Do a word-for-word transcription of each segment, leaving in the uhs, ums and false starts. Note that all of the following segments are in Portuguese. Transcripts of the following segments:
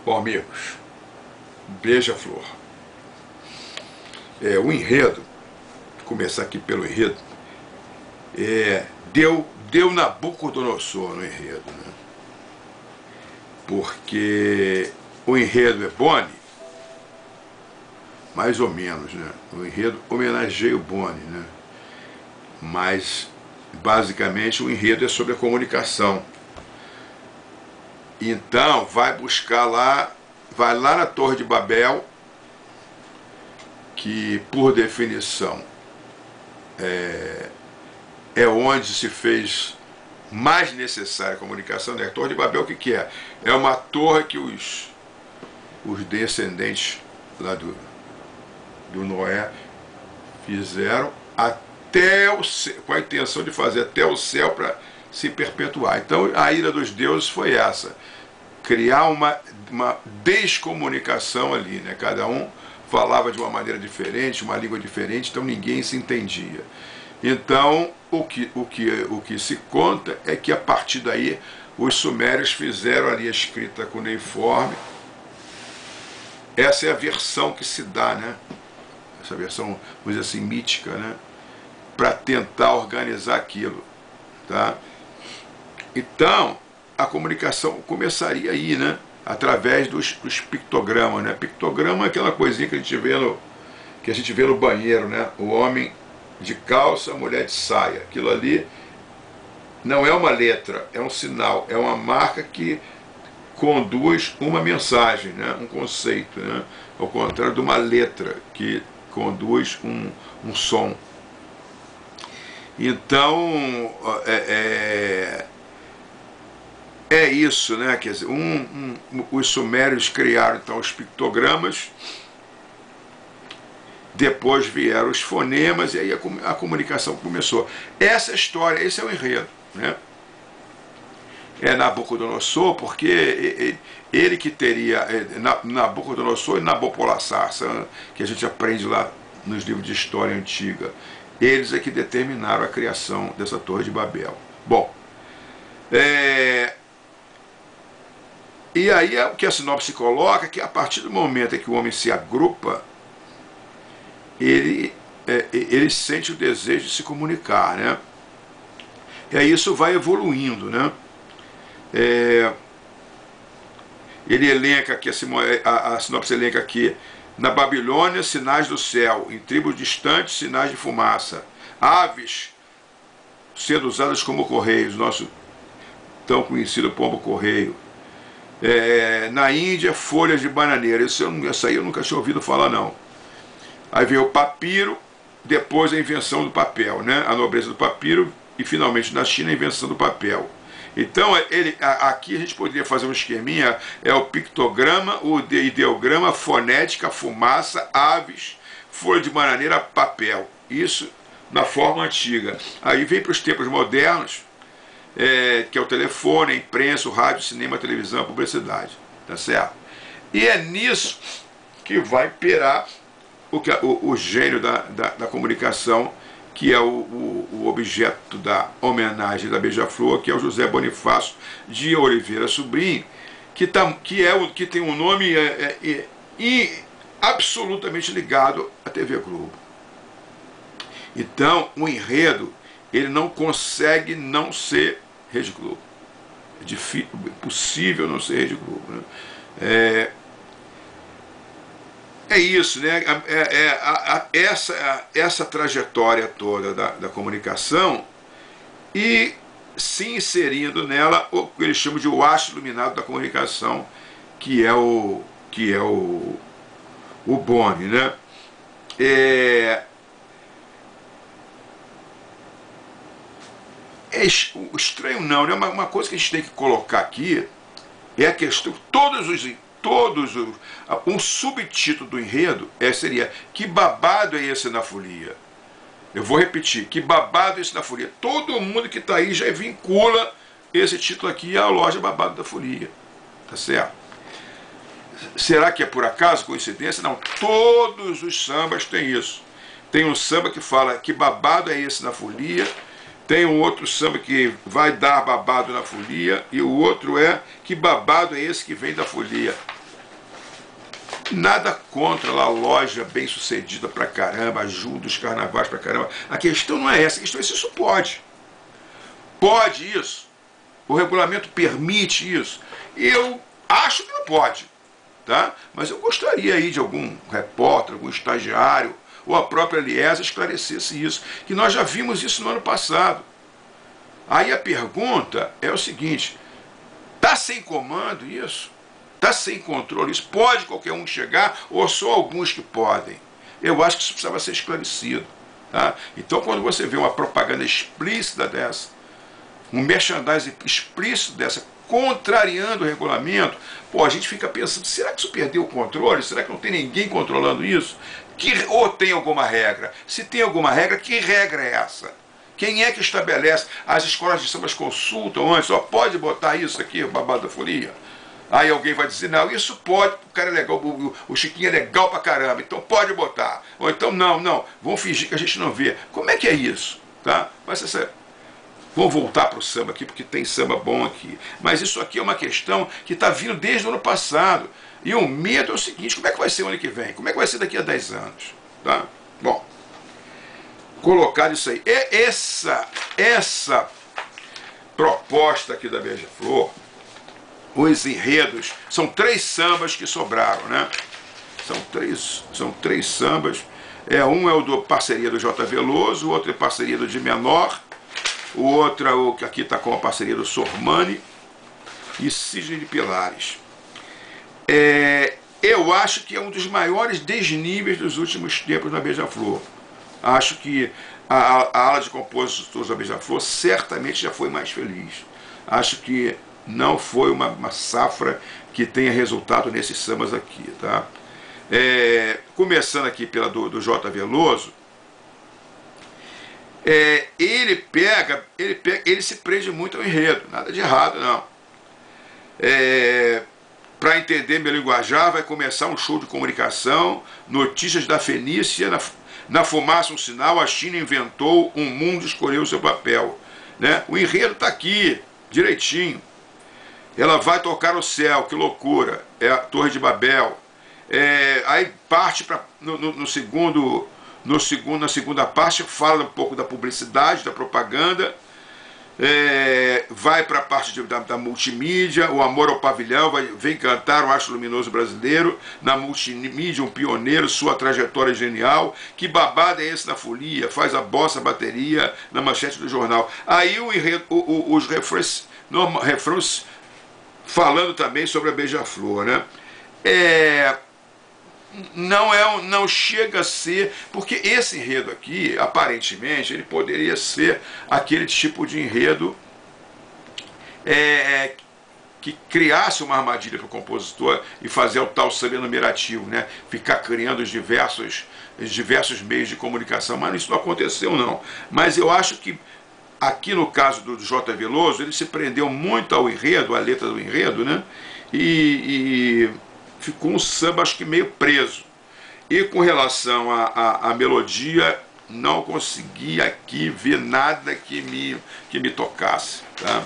Bom, amigos, Beija-Flor. É, o enredo, vou começar aqui pelo enredo, é, deu, deu Nabucodonosor no enredo, né? Porque o enredo é Boni, mais ou menos, né? O enredo homenageia o Boni, né? Mas, basicamente, o enredo é sobre a comunicação. Então, vai buscar lá, vai lá na Torre de Babel, que, por definição, é, é onde se fez mais necessária a comunicação, né? A Torre de Babel, o que, que é? É uma torre que os, os descendentes lá do, do Noé fizeram até o céu, com a intenção de fazer até o céu para se perpetuar. Então a ira dos deuses foi essa, criar uma, uma descomunicação ali, né? Cada um falava de uma maneira diferente, uma língua diferente, então ninguém se entendia. Então o que, o que, o que se conta é que a partir daí os sumérios fizeram ali a escrita cuneiforme. Essa é a versão que se dá, né? Essa versão, vamos dizer assim, mítica, né? Para tentar organizar aquilo, tá? Então a comunicação começaria aí, né? Através dos, dos pictogramas, né? Pictograma é aquela coisinha que a gente vê no, que a gente vê no banheiro, né? O homem de calça, a mulher de saia. Aquilo ali não é uma letra, é um sinal, é uma marca que conduz uma mensagem, né? Um conceito, né? Ao contrário de uma letra que conduz um, um som. Então é, é, é isso, né? Quer dizer, um, um, os sumérios criaram então os pictogramas, depois vieram os fonemas e aí a, a comunicação começou. Essa história, esse é o enredo, né? É Nabucodonosor, porque ele, ele que teria Nabucodonosor e Nabopolassar, que a gente aprende lá nos livros de história antiga. Eles é que determinaram a criação dessa Torre de Babel. Bom, é, e aí é o que a sinopse coloca, que a partir do momento em que o homem se agrupa, ele, é, ele sente o desejo de se comunicar, né? E aí isso vai evoluindo, né? É, ele elenca aqui, a, a, a sinopse elenca aqui: na Babilônia, sinais do céu, em tribos distantes, sinais de fumaça, aves sendo usadas como correios, nosso tão conhecido pombo-correio. É, na Índia, folhas de bananeira. Isso eu, essa aí eu nunca tinha ouvido falar, não. Aí veio o papiro, depois a invenção do papel, né? A nobreza do papiro, e finalmente na China a invenção do papel. Então ele, aqui a gente poderia fazer um esqueminha: é o pictograma, o ideograma, fonética, fumaça, aves, folha de bananeira, papel. Isso na forma antiga. Aí vem para os tempos modernos, é, que é o telefone, a imprensa, o rádio, o cinema, a televisão, a publicidade. Tá certo? E é nisso que vai imperar o, o, o gênio da, da, da comunicação, que é o, o, o objeto da homenagem da Beija-Flor, que é o José Bonifácio de Oliveira Sobrinho, que, tá, que, é o, que tem um nome é, é, é, absolutamente ligado à T V Globo. Então, o enredo, ele não consegue não ser Rede Globo. É difícil, possível não ser Rede Globo, né? É, É isso, né? É, é, a, a, essa, a, essa trajetória toda da, da comunicação, e se inserindo nela o que eles chamam de o haste iluminado da comunicação, que é o, que é o, o Boni, né? É, é estranho não, né? Uma, uma coisa que a gente tem que colocar aqui é a questão, todos os todos os, um subtítulo do enredo é, seria: que babado é esse na folia? Eu vou repetir: que babado é esse na folia? Todo mundo que está aí já vincula esse título aqui à loja Babado da Folia, tá certo? Será que é por acaso, coincidência? Não, todos os sambas têm isso. Tem um samba que fala: que babado é esse na folia. Tem um outro samba que vai dar babado na folia, e o outro é: que babado é esse que vem da folia? Nada contra lá a loja bem sucedida pra caramba, ajuda os carnavais pra caramba. A questão não é essa, a questão é se isso pode. Pode isso. O regulamento permite isso. Eu acho que não pode, tá? Mas eu gostaria aí de algum repórter, algum estagiário, ou a própria Liesa esclarecesse isso, que nós já vimos isso no ano passado. Aí a pergunta é o seguinte, está sem comando isso? Está sem controle isso? Pode qualquer um chegar ou só alguns que podem? Eu acho que isso precisava ser esclarecido. Tá? Então quando você vê uma propaganda explícita dessa, um merchandising explícito dessa, contrariando o regulamento, pô, a gente fica pensando, será que isso perdeu o controle? Será que não tem ninguém controlando isso? Que, ou tem alguma regra? Se tem alguma regra, que regra é essa? Quem é que estabelece? As escolas de samba consultam antes, ó, pode botar isso aqui, o babado da folia? Aí alguém vai dizer, não, isso pode, o cara é legal, o, o Chiquinho é legal pra caramba, então pode botar. Ou então, não, não, vão fingir que a gente não vê. Como é que é isso? Tá? Mas essa... Vamos voltar para o samba aqui, porque tem samba bom aqui. Mas isso aqui é uma questão que está vindo desde o ano passado. E o medo é o seguinte, como é que vai ser o ano que vem? Como é que vai ser daqui a dez anos? Tá? Bom, colocado isso aí. E essa, essa proposta aqui da Beija-Flor, os enredos, são três sambas que sobraram, né? São três, são três sambas. É, um é o do parceria do J. Veloso, o outro é parceria do de Menor, o outro é o que aqui está com a parceria do Sormani e Cisne de Pilares. É, eu acho que é um dos maiores desníveis dos últimos tempos na Beija-Flor. Acho que a, a ala de compositores da Beija-Flor certamente já foi mais feliz. Acho que não foi uma, uma safra que tenha resultado nesses sambas aqui. Tá? É, começando aqui pela do, do J. Veloso, É, ele pega, ele pega, ele se prende muito ao enredo, nada de errado não. É, para entender meu linguajar, vai começar um show de comunicação, notícias da Fenícia, na, na fumaça um sinal, a China inventou, um mundo escolheu o seu papel. Né? O enredo está aqui, direitinho. Ela vai tocar o céu, que loucura, é a Torre de Babel. É, aí parte pra, no, no, no segundo... No segundo, na segunda parte fala um pouco da publicidade, da propaganda, é, vai para a parte de, da, da multimídia, o amor ao pavilhão, vai, vem cantar o Astro Luminoso Brasileiro, na multimídia um pioneiro, sua trajetória genial, que babado é esse na folia, faz a bossa a bateria na manchete do jornal. Aí o, o, o, os refrões, no, refrões falando também sobre a Beija-Flor, né? É... Não, é, não chega a ser, porque esse enredo aqui, aparentemente, ele poderia ser aquele tipo de enredo é, que criasse uma armadilha para o compositor e fazer o tal samba enumerativo, né? Ficar criando os diversos, os diversos meios de comunicação, mas isso não aconteceu não. Mas eu acho que aqui no caso do J. Veloso, ele se prendeu muito ao enredo, à letra do enredo, né? E... e ficou um samba, acho que meio preso. E com relação à melodia, não consegui aqui ver nada que me, que me tocasse. Tá?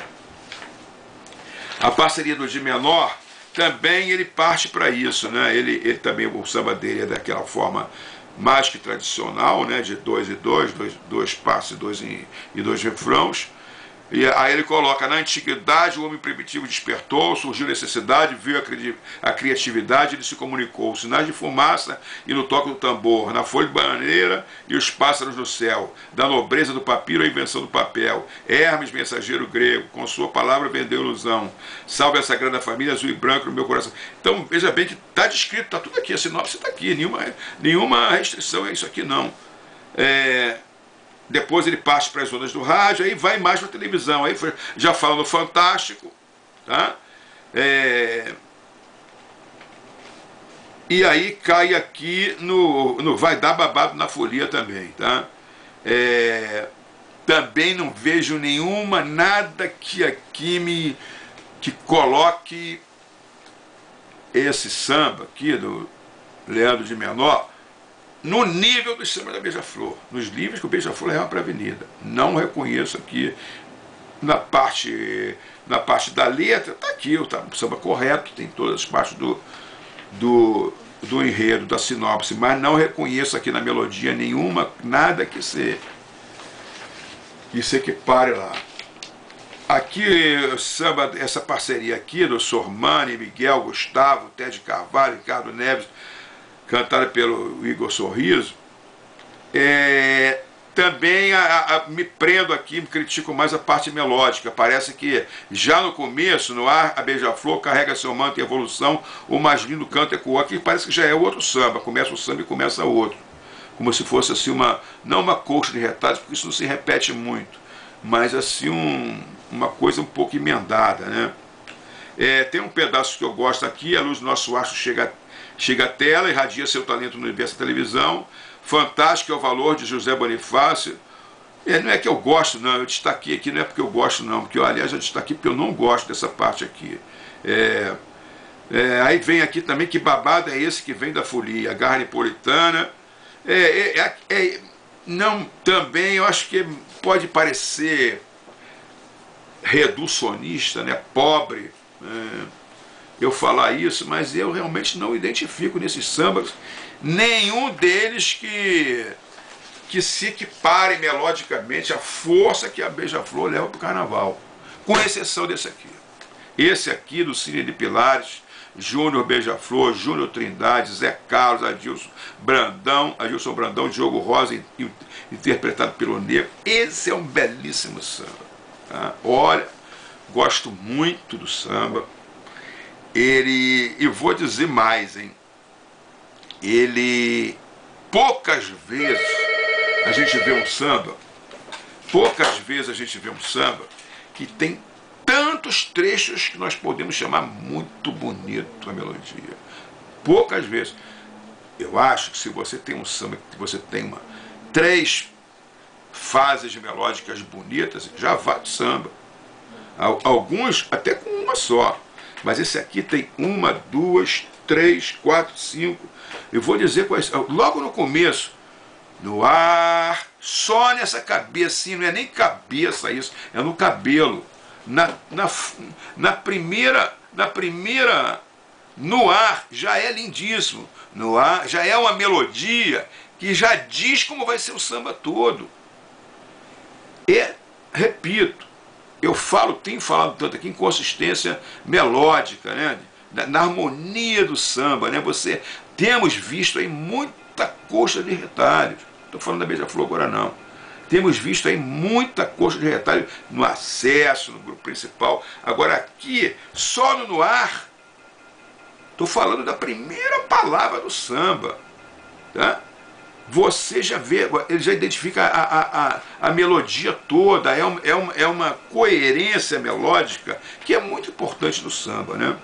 A parceria do de Menor, também ele parte para isso. Né? Ele, ele também, o samba dele é daquela forma mais que tradicional, né? De dois e dois, dois, dois passos dois e, e dois refrãos. E aí ele coloca, na antiguidade o homem primitivo despertou, surgiu necessidade, viu a criatividade, ele se comunicou, sinais de fumaça e no toque do tambor, na folha de bananeira e os pássaros no céu, da nobreza do papiro à invenção do papel, Hermes, mensageiro grego, com sua palavra vendeu ilusão, salve a sagrada família azul e branco no meu coração. Então veja bem que está descrito, está tudo aqui, a sinopse está aqui, nenhuma, nenhuma restrição é isso aqui não. É... Depois ele parte para as ondas do rádio, aí vai mais para a televisão, aí já fala no Fantástico, tá? É... E aí cai aqui no, no Vai Dar Babado na Folia também, tá? É... Também não vejo nenhuma, nada que aqui me que coloque esse samba aqui do Leandro de Menor no nível dos sambas da Beija-Flor, nos livros que o Beija-Flor leva para a avenida. Não reconheço aqui, na parte, na parte da letra, está aqui, tá, o samba correto, tem todas as partes do, do, do enredo, da sinopse, mas não reconheço aqui na melodia nenhuma, nada que se, que se equipare lá. Aqui, samba, essa parceria aqui do Sormani, Miguel, Gustavo, Ted Carvalho, Ricardo Neves, cantada pelo Igor Sorriso, é, também a, a, me prendo aqui, me critico mais a parte melódica. Parece que já no começo, no ar, a Beija-Flor carrega seu manto em evolução, o mais lindo canto ecoou. Aqui parece que já é outro samba, começa o samba e começa outro. Como se fosse assim uma, não uma coxa de retalhos, porque isso não se repete muito, mas assim um, uma coisa um pouco emendada, né? É, tem um pedaço que eu gosto aqui, a luz do nosso astro chega, chega à tela, irradia seu talento no universo da televisão. Fantástico é o valor de José Bonifácio. É, não é que eu gosto, não, eu destaquei aqui, não é porque eu gosto, não, porque eu, aliás, eu destaquei porque eu não gosto dessa parte aqui. É, é, aí vem aqui também, que babado é esse que vem da folia, Garra Napolitana. É, é, é, é, não, também eu acho que pode parecer reducionista, né, pobre, é, eu falar isso, mas eu realmente não identifico nesses sambas nenhum deles que, que se equipare melodicamente à força que a Beija-Flor leva para o carnaval, com exceção desse aqui. Esse aqui do Cine de Pilares, Júnior Beija-Flor, Júnior Trindade, Zé Carlos, Adilson Brandão, Adilson Brandão, Diogo Rosa, interpretado pelo Negro. Esse é um belíssimo samba. Tá? Olha, gosto muito do samba. Ele, e vou dizer mais, hein? Ele, poucas vezes a gente vê um samba, poucas vezes a gente vê um samba que tem tantos trechos que nós podemos chamar muito bonito a melodia. Poucas vezes. Eu acho que se você tem um samba, que você tem uma, três fases melódicas bonitas, já vale de samba. Alguns até com uma só. Mas esse aqui tem uma, duas, três, quatro, cinco. Eu vou dizer quais. Logo no começo, no ar, só nessa cabecinha, não é nem cabeça isso, é no cabelo. Na, na, na primeira, na primeira, no ar, já é lindíssimo. No ar, já é uma melodia que já diz como vai ser o samba todo. E, repito, eu falo, tenho falado tanto aqui em consistência melódica, né? Na, na harmonia do samba, né? Você, temos visto aí muita coxa de retalhos. Estou falando da Beija-Flor agora não. Temos visto aí muita coxa de retalhos no acesso, no grupo principal. Agora aqui, só no, no ar, estou falando da primeira palavra do samba, tá? Você já vê, ele já identifica a, a, a, a melodia toda, é uma, é, uma, é uma coerência melódica que é muito importante no samba, né?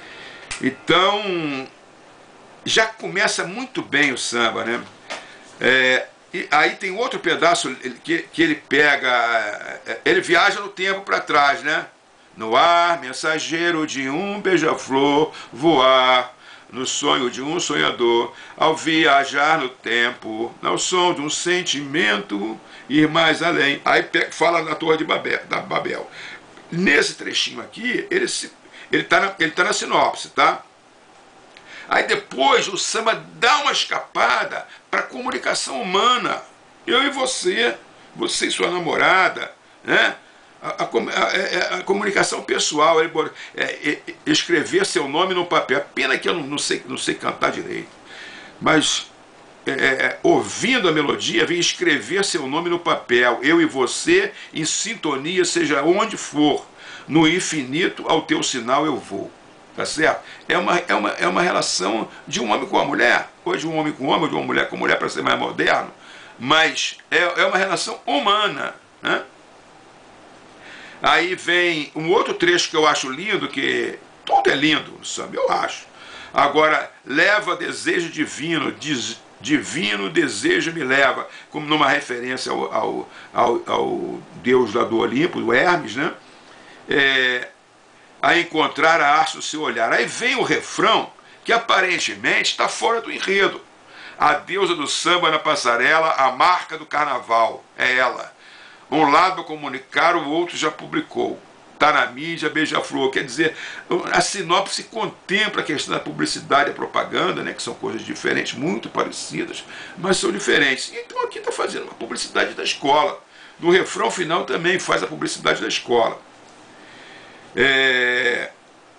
Então, já começa muito bem o samba, né? É, e aí tem outro pedaço que, que ele pega, ele viaja no tempo para trás, né? No ar, mensageiro de um beija-flor, voar no sonho de um sonhador, ao viajar no tempo, ao som de um sentimento, ir mais além. Aí fala na Torre de Babel, da Babel. Nesse trechinho aqui, ele está ele tá na, ele tá na sinopse, tá? Aí depois o samba dá uma escapada para a comunicação humana. Eu e você, você e sua namorada, né? A, a, a, a comunicação pessoal, ele, é, é, escrever seu nome no papel. Pena que eu não, não, sei, não sei cantar direito, mas é, é, ouvindo a melodia, vem escrever seu nome no papel. Eu e você em sintonia, seja onde for, no infinito ao teu sinal eu vou. Tá certo? É uma, é uma, é uma relação de um homem com a mulher, ou de um homem com homem, ou de uma mulher com mulher, para ser mais moderno, mas é, é uma relação humana, né? Aí vem um outro trecho que eu acho lindo, que tudo é lindo no samba, eu acho. Agora, leva desejo divino, diz, divino desejo me leva, como numa referência ao, ao, ao, ao deus lá do Olimpo, o Hermes, né? É, a encontrar a arte do seu olhar. Aí vem o refrão, que aparentemente está fora do enredo. A deusa do samba na passarela, a marca do carnaval, é ela. Um lado a comunicar, o outro já publicou. tá na mídia, beija-flor. Quer dizer, a sinopse contempla a questão da publicidade e a propaganda, né, que são coisas diferentes, muito parecidas, mas são diferentes. Então aqui está fazendo uma publicidade da escola. No refrão final também faz a publicidade da escola. É...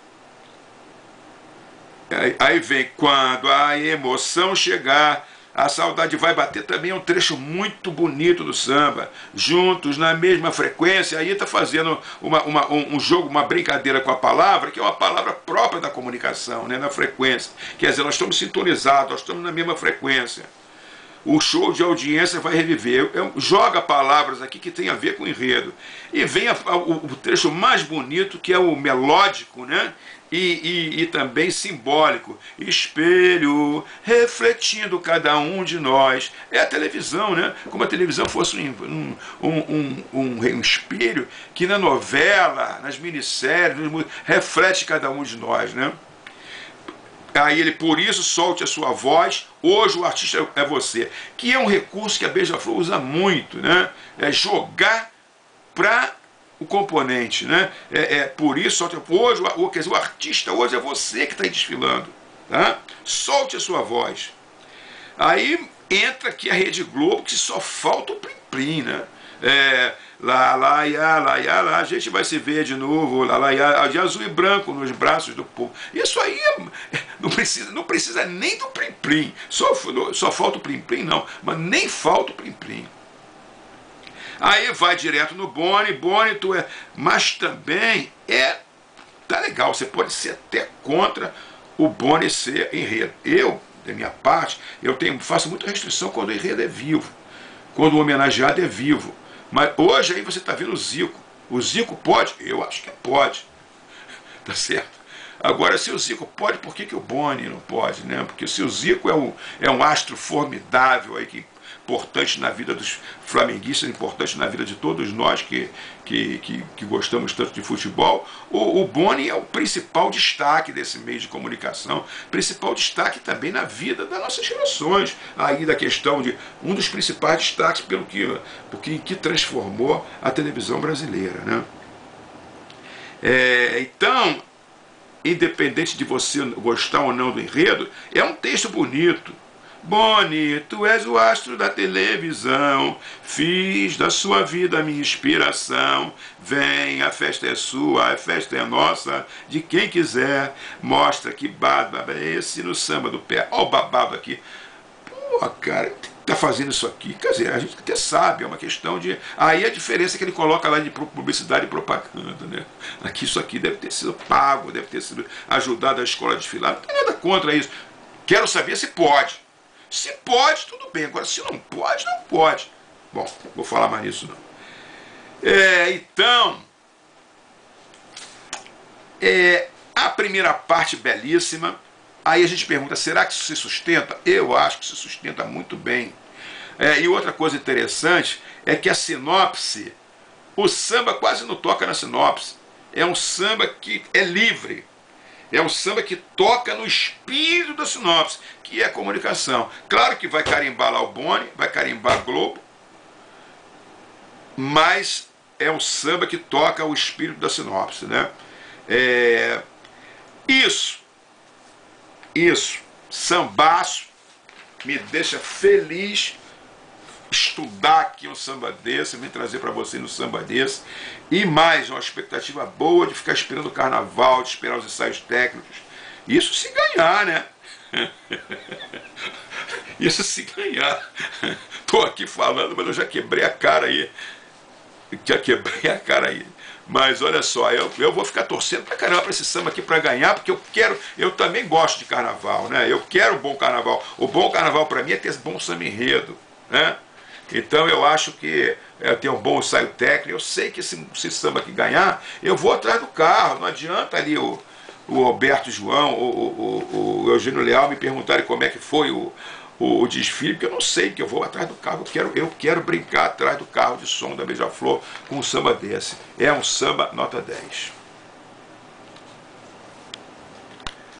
Aí vem, quando a emoção chegar, a saudade vai bater, também é um trecho muito bonito do samba. Juntos na mesma frequência, aí está fazendo uma, uma, um, um jogo, uma brincadeira com a palavra, que é uma palavra própria da comunicação, né, na frequência. Quer dizer, nós estamos sintonizados, nós estamos na mesma frequência. O show de audiência vai reviver. Eu, eu, joga palavras aqui que tem a ver com o enredo. E vem a, a, o, o trecho mais bonito, que é o melódico, né? E, e, e também simbólico. Espelho refletindo cada um de nós. É a televisão, né? Como a televisão fosse um, um, um, um, um espelho que na novela, nas minisséries, reflete cada um de nós, né? Aí ele, por isso, solte a sua voz, hoje o artista é você. Que é um recurso que a Beija-Flor usa muito, né? É jogar para o componente, né? É, é por isso, solte, hoje, o, quer dizer, o artista hoje é você que está desfilando, tá? Solte a sua voz. Aí entra aqui a Rede Globo, que só falta o plim-plim, né? É, lá, lá, ia, lá, ia, lá, a gente vai se ver de novo, lá, lá, ia, de azul e branco nos braços do povo. Isso aí não precisa, não precisa nem do plim-plim, só, só falta o plim-plim não, mas nem falta o plim-plim. Aí vai direto no Boni, Boni, tu é, mas também é, tá legal, você pode ser até contra o Boni ser enredo. Eu, da minha parte, eu tenho, faço muita restrição quando o enredo é vivo, quando o homenageado é vivo. Mas hoje aí você está vendo o Zico. O Zico pode? Eu acho que pode. Tá certo? Agora, se o Zico pode, por que, que o Boni não pode, né? Porque se o Zico é um, é um astro formidável aí, que importante na vida dos flamenguistas, importante na vida de todos nós que, que, que, que gostamos tanto de futebol, o, o Boni é o principal destaque desse meio de comunicação, principal destaque também na vida das nossas gerações, aí da questão de um dos principais destaques pelo que, porque, que transformou a televisão brasileira, né? É, então, independente de você gostar ou não do enredo, é um texto bonito. Boni, tu és o astro da televisão, fiz da sua vida a minha inspiração. Vem, a festa é sua, a festa é nossa, de quem quiser. Mostra que babado é esse no samba do pé. Olha o babado aqui. Pô, cara, tá fazendo isso aqui? Quer dizer, a gente até sabe, é uma questão de... Aí a diferença é que ele coloca lá de publicidade e propaganda, né? Aqui isso aqui deve ter sido pago, deve ter sido ajudado a escola a desfilar. Não tem nada contra isso. Quero saber se pode. Se pode, tudo bem. Agora, se não pode, não pode. Bom, não vou falar mais nisso, não. É, então, é, a primeira parte belíssima. Aí a gente pergunta, será que isso se sustenta? Eu acho que se sustenta muito bem. É, e outra coisa interessante é que a sinopse, o samba quase não toca na sinopse. É um samba que é livre. É um samba que toca no espírito da sinopse, que é a comunicação. Claro que vai carimbar lá o Boni, vai carimbar a Globo, mas é um samba que toca o espírito da sinopse, né? É... Isso, isso, sambaço, me deixa feliz estudar aqui um samba desse, me trazer para você no samba desse, e mais, uma expectativa boa de ficar esperando o carnaval, de esperar os ensaios técnicos. Isso se ganhar, né? Isso se ganhar. Estou aqui falando, mas eu já quebrei a cara aí. Já quebrei a cara aí. Mas olha só, eu, eu vou ficar torcendo pra caramba pra esse samba aqui pra ganhar, porque eu quero, eu também gosto de carnaval, né? Eu quero bom carnaval. O bom carnaval pra mim é ter bom samba enredo, né? Então eu acho que é, tem um bom ensaio técnico. Eu sei que esse, esse samba aqui ganhar, eu vou atrás do carro. Não adianta ali o, o Alberto João, o, o, o Eugênio Leal me perguntarem como é que foi o, o, o desfile, porque eu não sei, que eu vou atrás do carro. Eu quero, eu quero brincar atrás do carro de som da Beija-Flor com um samba desse. É um samba nota dez.